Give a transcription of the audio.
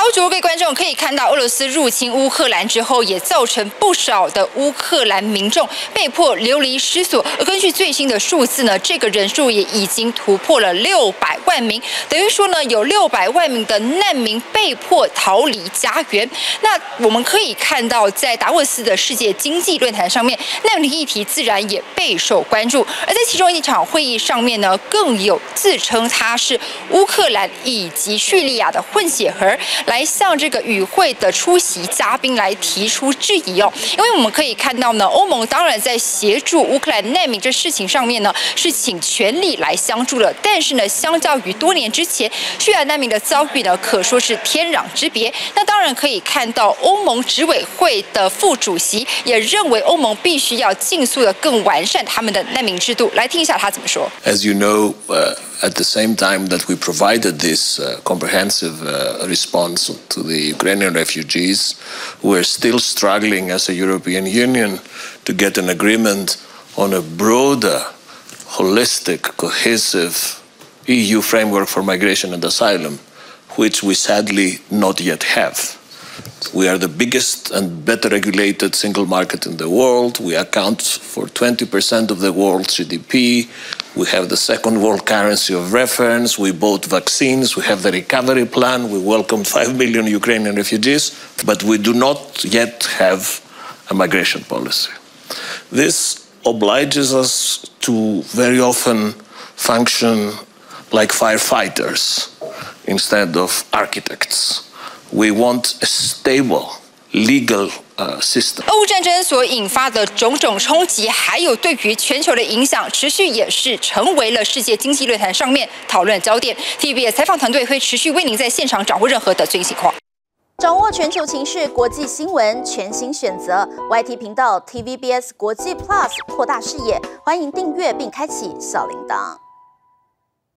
好，各位观众可以看到，俄罗斯入侵乌克兰之后，也造成不少的乌克兰民众被迫流离失所。而根据最新的数字呢，这个人数也已经突破了600万名，等于说呢，有600万名的难民被迫逃离家园。那我们可以看到，在达沃斯的世界经济论坛上面，难民议题自然也备受关注。而在其中一场会议上面呢，更有自称他是乌克兰以及叙利亚的混血儿，来向这个与会的出席嘉宾来提出质疑哦。因为我们可以看到呢，欧盟当然在协助乌克兰难民这事情上面呢，是请全力来相助的。但是呢，相较于多年之前叙利亚难民的遭遇呢，可说是天壤之别。那当然可以看到，欧盟执委会的副主席也认为，欧盟必须要尽速的更完善他们的难民制度。来听一下他怎么说。 As you know, at the same time that we provided this comprehensive response to the Ukrainian refugees, we're still struggling as a European Union to get an agreement on a broader, holistic, cohesive EU framework for migration and asylum, which we sadly not yet have. We are the biggest and better regulated single market in the world. We account for 20% of the world's GDP. We have the second world currency of reference. We bought vaccines. We have the recovery plan. We welcomed 5 million Ukrainian refugees, but we do not yet have a migration policy. This obliges us to very often function like firefighters instead of architects. We want a stable, legal system. 俄乌战争所引发的种种冲击，还有对于全球的影响，持续也是成为了世界经济论坛上面讨论的焦点。TVBS 采访团队会持续为您在现场掌握任何的最新情况， 掌握全球情势、国际新闻，全新选择 YT 频道 TVBS 国际 Plus， 扩大视野。欢迎订阅并开启小铃铛。